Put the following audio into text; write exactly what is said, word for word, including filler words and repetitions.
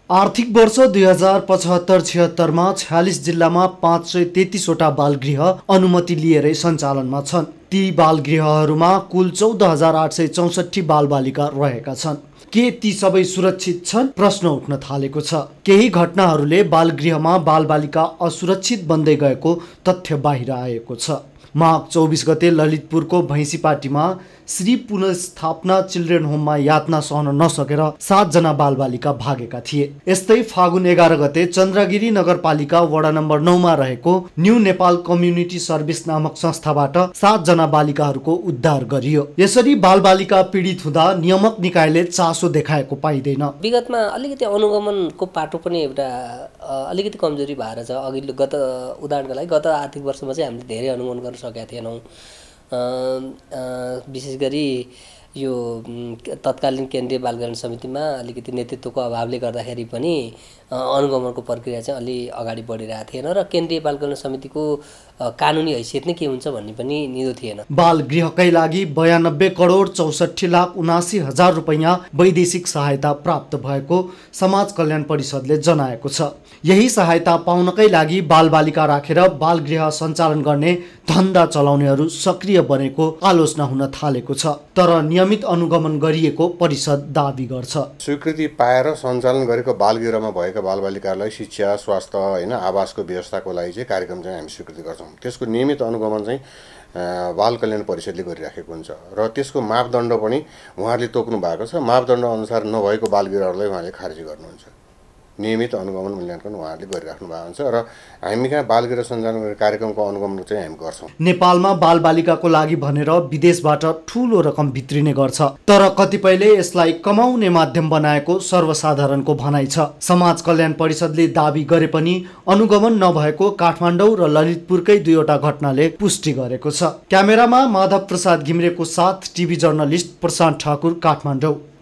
आर्थिक वर्ष दुई हजार पचहत्तर छिहत्तरमा छयालिस जिल्लामा पाँच सय तेत्तिसवटा बालगृह अनुमति लिएरै सञ्चालनमा छन्। ती बालगृहहरूमा कुल चौध हजार आठ सय चौसठी बालबालिका रहेका छन्। के ती सबै सुरक्षित छन्? प्रश्न उठ्न थालेको छ। केही घटनाहरूले बालगृहमा बालबालिका असुरक्षित बन्दै गएको तथ्य बाहिर आएको छ। माघ चौबिस गते ललितपुरको भैँसीपाटीमा श्री पुनर्स्थापना चिल्ड्रेन होममा यातना सहन नसकेर सातजना बालबालिका भागेका थिए। यस्तै फागुन एघार गते चन्द्रगिरी नगरपालिका वडा नम्बर नौमा रहेको न्यू नेपाल कम्युनिटी सर्भिस नामक संस्थाबाट सातजना बालिकाहरूको उद्धार गरियो। यसरी बालबालिका पीडित हुँदा नियामक निकायले चासो देखाएको पाइँदैन। विगतमा अलिकति अनुगमनको पाटो पनि एउटा अलिकति कमजोरी भएर छ। अघिल्लो गत उदाहरणका लागि गत आर्थिक वर्षमा चाहिँ हामीले धेरै अनुगमन गर्न सकेका थिएनौँ। विशेष गरी यो तत्कालीन केन्द्रीय बाल कल्याण समितिमा अलिकति नेतृत्वको अभावले गर्दाखेरि पनि अनुगमनको प्रक्रिया चाहिँ अलि अगाडि बढिरहेको थिएन र केन्द्रीय बाल कल्याण समितिको कानुनी हैसियत नै के हुन्छ भन्ने पनि निदो थिएन। बाल गृहकै लागि बयानब्बे करोड चौसठी लाख उनासी हजार रुपैयाँ वैदेशिक सहायता प्राप्त भएको समाज कल्याण परिषदले जनाएको छ। यही सहायता पाउनकै लागि बालबालिका राखेर बाल गृह सञ्चालन गर्ने धन्दा चलाउनेहरू सक्रिय बनेको आलोचना हुन थालेको छ। तर नियमित अनुगमन गरिएको परिषद दाबी गर्छ। स्वीकृति पाएर सञ्चालन गरेको बालगृहमा भएका बालबालिकाहरूलाई शिक्षा, स्वास्थ्य होइन आवासको व्यवस्थाको लागि चाहिँ कार्यक्रम चाहिँ हामी स्वीकृति गर्छौँ। त्यसको नियमित अनुगमन चाहिँ बाल कल्याण परिषदले गरिराखेको हुन्छ र त्यसको मापदण्ड पनि उहाँहरूले तोक्नु भएको छ। मापदण्ड अनुसार नभएको बालगृहहरूलाई उहाँले खारेज गर्नुहुन्छ। नियमित अनुगमन मूल्याङ्कन उहाँहरूले गरिराख्नु भएको हुन्छ र हामी कहाँ बालगृह सञ्चालन गर्ने कार्यक्रमको अनुगमन चाहिँ हामी गर्छौँ। नेपालमा बालबालिकाको लागि भनेर विदेशबाट ठुलो रकम भित्रिने गर्छ, तर कतिपयले यसलाई कमाउने माध्यम बनाएको सर्वसाधारणको भनाइ छ। समाज कल्याण परिषदले दाबी गरे पनि अनुगमन नभएको काठमाडौँ र ललितपुरकै दुईवटा घटनाले पुष्टि गरेको छ। क्यामेरामा माधव प्रसाद घिमिरेको साथ टिभी जर्नलिस्ट प्रशान्त ठाकुर, काठमाडौँ।